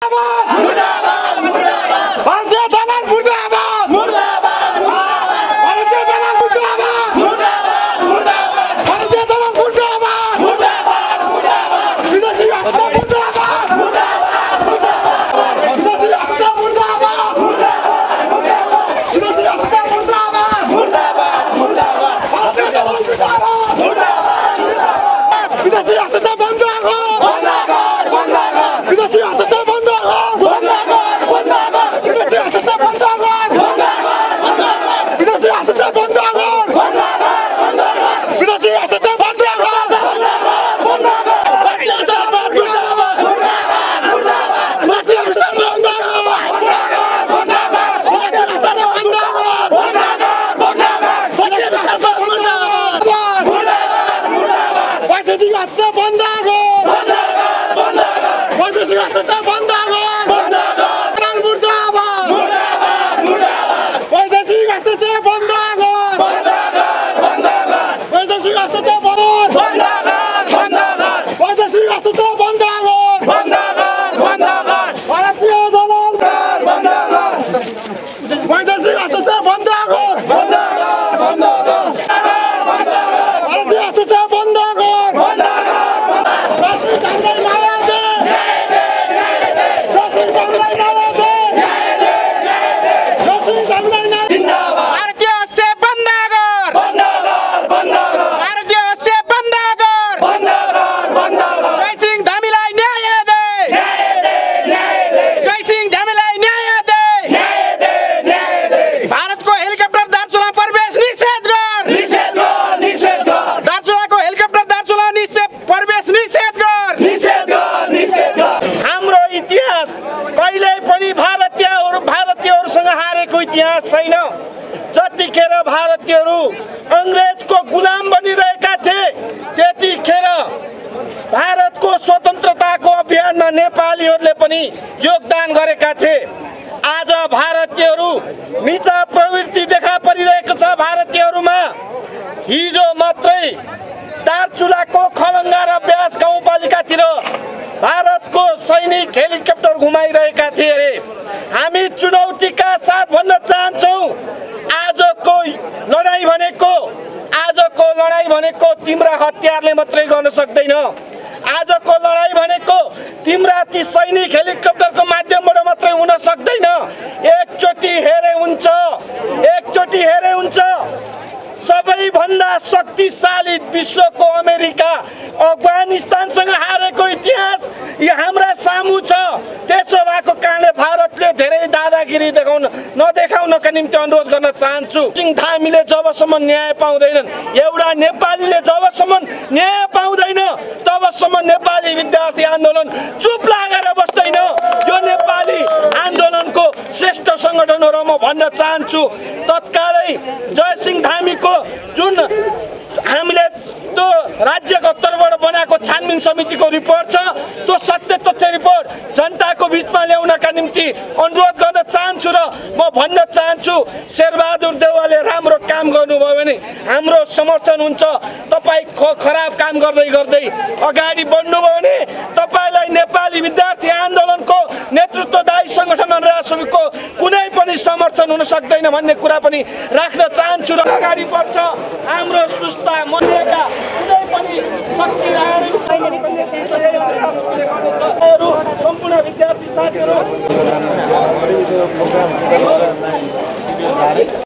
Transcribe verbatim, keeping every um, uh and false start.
मुर्दाबाद मुर्दाबाद भारतीय दलाल मुर्दाबाद मुर्दाबाद मुर्दाबाद भारतीय दलाल मुर्दाबाद मुर्दाबाद मुर्दाबाद भारतीय दलाल मुर्दाबाद मुर्दाबाद मुर्दाबाद विदेशी हत्या मुर्दाबाद मुर्दाबाद मुर्दाबाद विदेशी हत्या मुर्दाबाद मुर्दाबाद मुर्दाबाद विदेशी हत्या मुर्दाबाद मुर्दाबाद मुर्दाबाद भारतीय दलाल मुर्दाबाद मुर्दाबाद मुर्दाबाद विदेशी हत्या बंद करो बंद कर बंद कर विदेशी हत्या बंद करो बंद कर बंद कर विदेशी हत्या बंद कर बंद कर बंद कर विदेशी हत्या बंद कर बंद कर बंद कर विदेशी हत्या बंद कर बंद कर बंद कर भारतीय दलाल मुर्दाबाद मुर्दाबाद मुर्दाबाद भारतीय दलाल मुर्दाबाद मुर्दाबाद मुर्दाबाद भारतीय दलाल मुर्दाबाद मुर्दाबाद मुर्दाबाद भारतीय दलाल मुर्दाबाद मुर्दाबाद मुर्दाबाद भारतीय हत्या बंद करो बंद कर बंद कर भारतीय हत्या बंद करो बंद कर दलाल मुर्दाबाद मुर्दाबाद मुर्दाबाद भारतीय हत्या बंद करो बंद कर बंद कर भारतीय हत्या बंद बंद कर बंद कर भारतीय हत्या बंद करो बंद कर बंद कर भारतीय दलाल बंद कर भारतीय हत्या बंद करो बंद कर बंद कर बंद कर भारतीय हत्या बंद करो बंद कर राष्ट्रीय दंगल न्याय दे न्याय दे न्याय दे राष्ट्रीय दंगल न्याय दे न्याय दे न्याय दे राष्ट्रीय दंगल न्याय जिंदाबाद भारतीय से बंद कर बंद कर बंद कर भारतीय से बंद कर बंद कर बंद कर जय सिंह धामीलाई न्याय दे न्याय दे न्याय दे जय सिंह धामीलाई न्याय दे न्याय दे न्याय दे भारत को हेलिकप्टर दार्चुला प्रवेश निषेध कर निषेध कर निषेध कर दार्चुला को हेलिकप्टर दार्चुला निषेध प्रवेश निषेध कर निषेध कर निषेध कर हाम्रो इतिहास कहिल्यै पनि भारतीयहरू भारतीयहरूसँग हारेको इतिहास छैन। जतिखेर भारतीयहरू अंग्रेजको गुलाम बनिरहेका थिए त्यतिखेर भारतको स्वतन्त्रताको अभियानमा नेपालीहरूले पनि योगदान गरेका थिए। आज भारतीयहरू नीचा प्रवृत्ति देखा परिरहेको छ। भारतीयहरूमा हिजो मात्रै दार्चुलाको खलङ्गा र ब्यास गाउँपालिकातिर भारतको सैनिक हेलिकप्टर घुमाइरहेका थिए अरे। हामी चुनौतीका साथ भन्न चाहन्छौँ आजको लडाई भनेको आजको लडाई भनेको तिम्रा हतियारले मात्रै गर्न सक्दैन। आजको लडाई भनेको तिम्रा ती सैनिक हेलिकप्टरको माध्यमबाट मात्रै हुन सक्दैन। एकचोटि हेरे हुन्छ एकचोटि हेरे हुन्छ सबैभन्दा शक्तिशाली विश्वको अमेरिका अफगानिस्तानसँग हारेको इतिहास यो हाम्रा सामु छ। त्यसो भएको कारणले भारतले धेरै दादागिरी देखाउन नदेखाउनका निम्ति अनुरोध गर्न चाहन्छु। सिंह धामीले जबसम्म न्याय पाउँदैनन्, एउटा नेपालीले जबसम्म न्याय पाउँदैन तबसम्म नेपाली विद्यार्थी आन्दोलन चुप लागेर बस्दैन। यो नेपाली आन्दोलनको श्रेष्ठ सङ्गठन हो र म भन्न चाहन्छु तत्कालै जय सिंह धामीको जुन हामीले त्यो राज्यको तर्फबाट बनाएको छानबिन समितिको रिपोर्ट छ त्यो सत्य तथ्य रिपोर्ट जनताको बिचमा ल्याउनका निम्ति अनुरोध गर्न चाहन्छु र म भन्न चाहन्छु शेरबहादुर देउवाले राम्रो काम गर्नुभयो भने हाम्रो समर्थन हुन्छ। तपाईँ खराब काम गर्दै गर्दै अगाडि बढ्नुभयो भने तपाईँलाई नेपाली विद्यार्थी आन्दोलनको नेतृत्वदायी सङ्गठन राष्ट्रको कुनै पनि समर्थन हुन सक्दैन भन्ने कुरा पनि राख्न चाहन्छु र अगाडि बढ्छ हाम्रो सुस्ता मनेका कुनै पनि शक्ति सम्पूर्ण विद्यार्थी साथीहरू